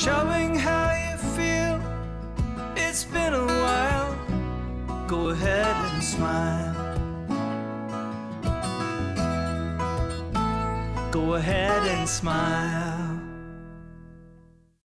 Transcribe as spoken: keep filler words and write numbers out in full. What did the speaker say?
showing how you feel. It's been a while. Go ahead and smile. Go ahead and smile.